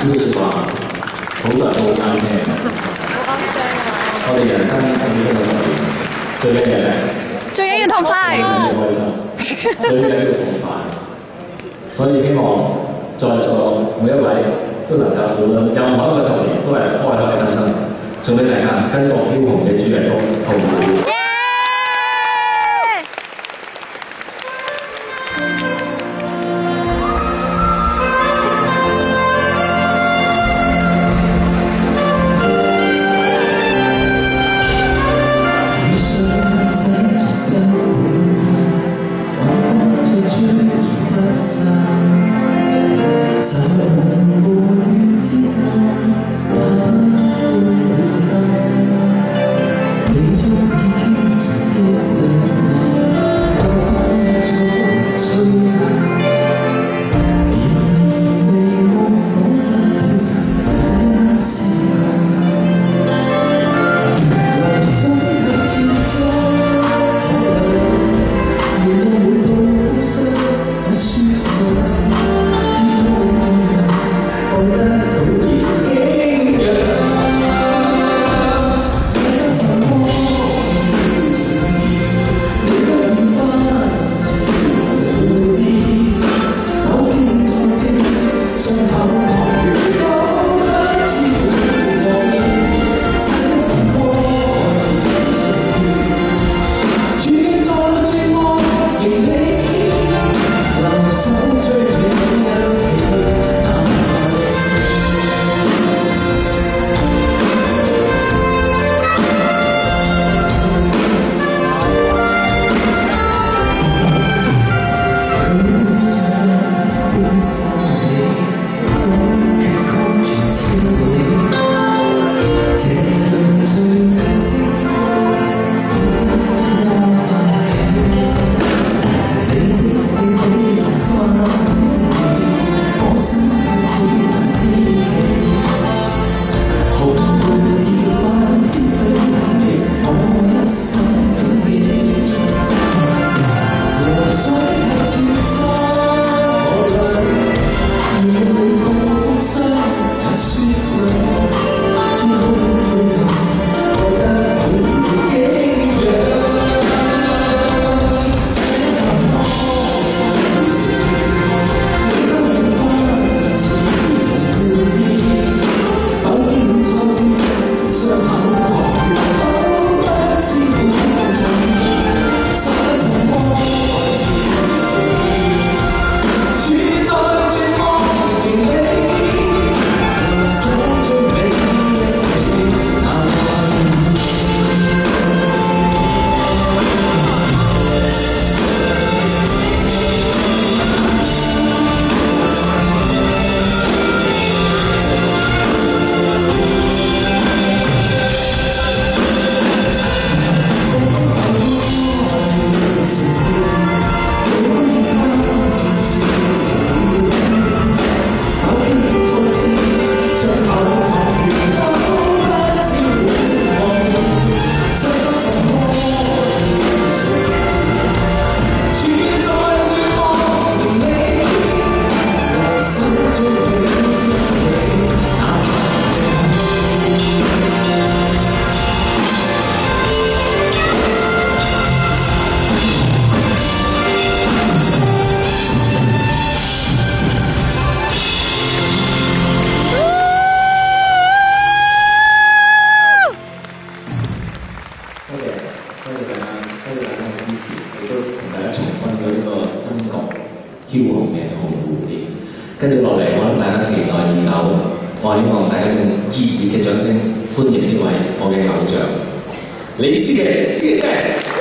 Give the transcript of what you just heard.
呢句説話好多人都好啱聽。我哋人生咁幾個10年，最緊要咧， 最緊要同快， 開心，最緊要同快。所以希望在座每一位都能夠無論任何一個10年都係開開心心。送俾大家跟個飄紅嘅主題曲同舞。飄紅嘅紅蝴蝶。跟住落嚟，我諗大家期待已久，我希望大家用熱烈嘅掌聲歡迎呢位我嘅偶像，李思琪，思琪姐。